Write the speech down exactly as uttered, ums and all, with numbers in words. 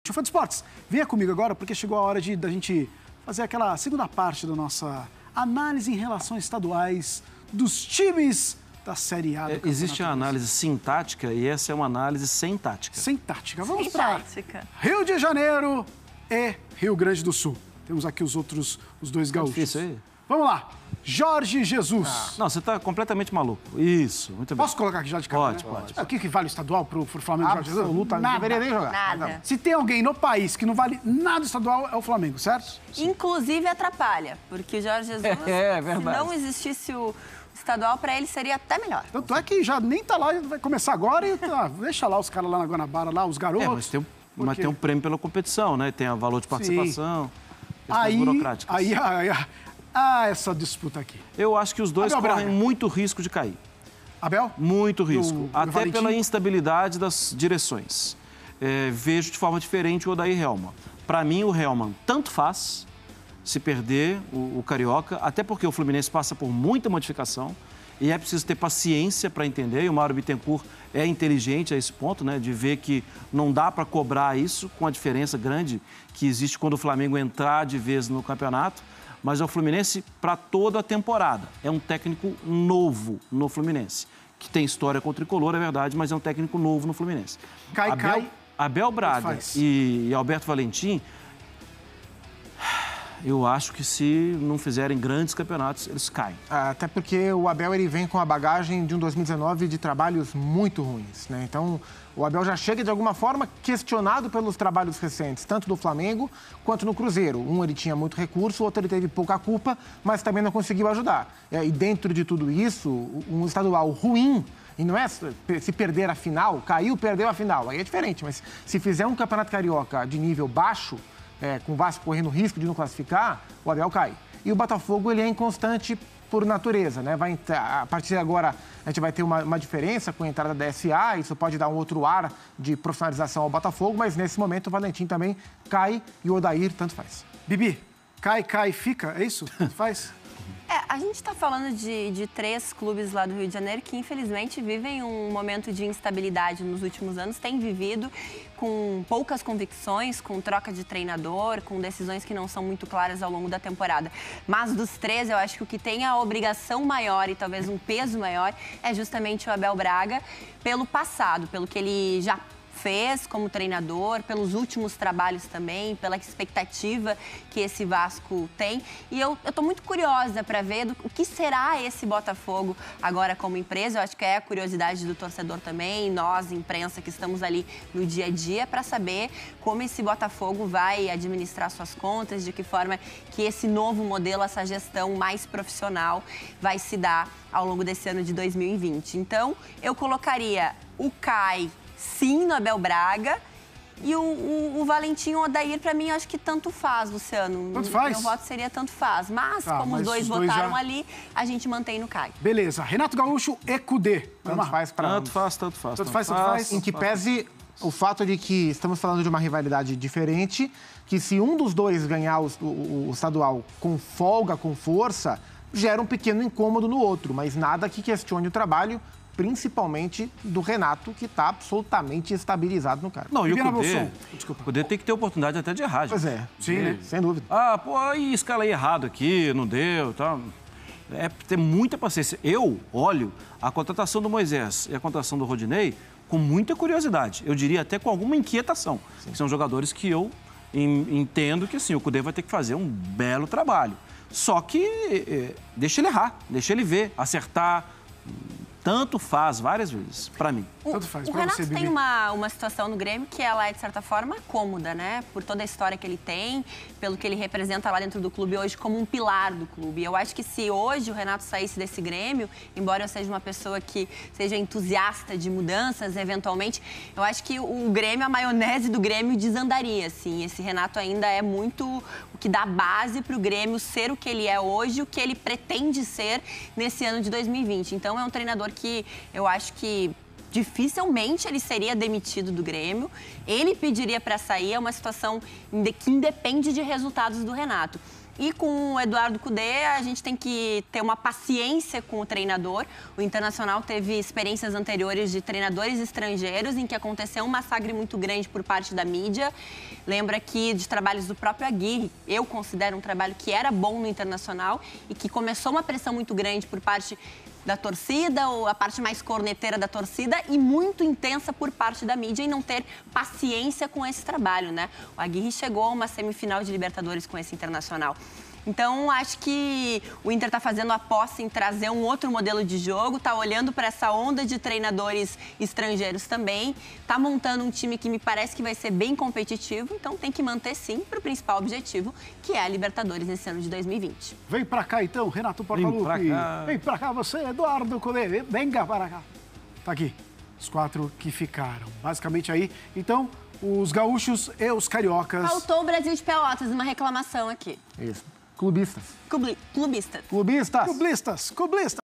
Fã de Esportes, venha comigo agora, porque chegou a hora de da gente fazer aquela segunda parte da nossa análise em relações estaduais dos times da Série A. Do Existe a análise sintática e essa é uma análise sem tática. Sem tática. Vamos sem para tática. Rio de Janeiro e Rio Grande do Sul. Temos aqui os outros, os dois gaúchos. Difícil aí. Vamos lá. Jorge Jesus. Ah. Não, você está completamente maluco. Isso, muito bem. Posso colocar aqui já de cara? Pode, né? pode. É, o que, que vale o estadual para o Flamengo e Jorge Jesus? Absoluta, não deveria nem jogar. Nada. Se tem alguém no país que não vale nada estadual, é o Flamengo, certo? Inclusive atrapalha, porque o Jorge Jesus, É, é se verdade. não existisse o estadual, para ele seria até melhor. Tanto é que já nem tá lá, vai começar agora e tá, deixa lá os caras lá na Guanabara, lá, os garotos. É, mas tem, um, mas tem um prêmio pela competição, né? Tem o valor de participação, questões Aí, burocráticas. aí, aí, aí, ah, essa disputa aqui. Eu acho que os dois Abel correm Braga. muito risco de cair. Abel? Muito risco. Do- do Até Valentim? pela instabilidade das direções. É, vejo de forma diferente o Odair Hellmann. Para mim, o Hellmann tanto faz se perder o, o Carioca, até porque o Fluminense passa por muita modificação e é preciso ter paciência para entender. E o Mauro Bittencourt é inteligente a esse ponto, né, de ver que não dá para cobrar isso com a diferença grande que existe quando o Flamengo entrar de vez no campeonato. Mas é o Fluminense para toda a temporada. É um técnico novo no Fluminense, que tem história com o Tricolor, é verdade, mas é um técnico novo no Fluminense. Cai, Abel, cai. Abel Braga faz. e, e Alberto Valentim, eu acho que se não fizerem grandes campeonatos, eles caem. Até porque o Abel ele vem com a bagagem de um dois mil e dezenove de trabalhos muito ruins, né? Então, o Abel já chega, de alguma forma, questionado pelos trabalhos recentes, tanto do Flamengo quanto no Cruzeiro. Um, ele tinha muito recurso, o outro, ele teve pouca culpa, mas também não conseguiu ajudar. E dentro de tudo isso, um estadual ruim, e não é se perder a final, caiu, perdeu a final, aí é diferente. Mas se fizer um campeonato carioca de nível baixo, é, com o Vasco correndo risco de não classificar, o Abel cai. E o Botafogo, ele é inconstante por natureza, né? Vai, a partir de agora, a gente vai ter uma, uma diferença com a entrada da S A, isso pode dar um outro ar de profissionalização ao Botafogo, mas nesse momento o Valentim também cai e o Odair tanto faz. Bibi, cai, cai, fica, é isso? Tanto faz? É, a gente está falando de, de três clubes lá do Rio de Janeiro que, infelizmente, vivem um momento de instabilidade nos últimos anos, têm vivido com poucas convicções, com troca de treinador, com decisões que não são muito claras ao longo da temporada. Mas dos três, eu acho que o que tem a obrigação maior e talvez um peso maior é justamente o Abel Braga, pelo passado, pelo que ele já fez como treinador, pelos últimos trabalhos também, pela expectativa que esse Vasco tem. E eu estou muito curiosa para ver do, o que será esse Botafogo agora como empresa. Eu acho que é a curiosidade do torcedor também, nós, imprensa, que estamos ali no dia a dia, para saber como esse Botafogo vai administrar suas contas, de que forma que esse novo modelo, essa gestão mais profissional vai se dar ao longo desse ano de dois mil e vinte. Então, eu colocaria o Cai sim no Abel Braga e o, o, o Valentim ou o Odair, para mim, acho que tanto faz, Luciano. Tanto faz? Meu voto seria tanto faz. Mas, Tá, como mas os dois os dois votaram já- ali, a gente mantém no Cai. Beleza. Renato Gaúcho e Cudê. Tanto faz para Tanto faz, tanto faz. Tanto faz, tanto faz. Em que pese o fato de que estamos falando de uma rivalidade diferente, que se um dos dois ganhar o, o- o estadual com folga, com força, gera um pequeno incômodo no outro, mas nada que questione o trabalho, principalmente do Renato, que está absolutamente estabilizado no cargo. Não, e o Viviana Cudê, Bolson. Desculpa. o Cudê tem que ter oportunidade até de errar. Pois gente. é, Sim, né? sem dúvida. Ah, pô, aí escalei errado aqui, não deu, tá. É ter muita paciência. Eu olho a contratação do Moisés e a contratação do Rodinei com muita curiosidade. Eu diria até com alguma inquietação. Que são jogadores que eu en- entendo que assim, o Cudê vai ter que fazer um belo trabalho. Só que eh, deixa ele errar, deixa ele ver, acertar. Tanto faz várias vezes, pra mim. O, Tanto faz. o Pra Renato você, Bibi. tem uma, uma situação no Grêmio que ela é, de certa forma, cômoda, né? Por toda a história que ele tem, pelo que ele representa lá dentro do clube hoje como um pilar do clube. Eu acho que se hoje o Renato saísse desse Grêmio, embora eu seja uma pessoa que seja entusiasta de mudanças, eventualmente, eu acho que o Grêmio, a maionese do Grêmio desandaria, assim. Esse Renato ainda é muito o que dá base pro Grêmio ser o que ele é hoje, o que ele pretende ser nesse ano de dois mil e vinte. Então, é um treinador que eu acho que dificilmente ele seria demitido do Grêmio. Ele pediria para sair, é uma situação que independe de resultados do Renato. E com o Eduardo Cudê, a gente tem que ter uma paciência com o treinador. O Internacional teve experiências anteriores de treinadores estrangeiros em que aconteceu um massacre muito grande por parte da mídia. Lembra aqui de trabalhos do próprio Aguirre. Eu considero um trabalho que era bom no Internacional e que começou uma pressão muito grande por parte da torcida, ou a parte mais corneteira da torcida, e muito intensa por parte da mídia em não ter paciência com esse trabalho, né? O Aguirre chegou a uma semifinal de Libertadores com esse Internacional. Então, acho que o Inter está fazendo aposta em trazer um outro modelo de jogo, está olhando para essa onda de treinadores estrangeiros também, está montando um time que me parece que vai ser bem competitivo, então tem que manter sim para o principal objetivo, que é a Libertadores nesse ano de dois mil e vinte. Vem para cá então, Renato Portaluppi. Vem pra cá. Vem para cá você, Eduardo Cudê. Venga para cá. Tá aqui, os quatro que ficaram. Basicamente aí, então, os gaúchos e os cariocas. Faltou o Brasil de Pelotas, uma reclamação aqui. Isso. Clubistas. Clubi- Clubistas. Clubistas. Clubistas, clubistas.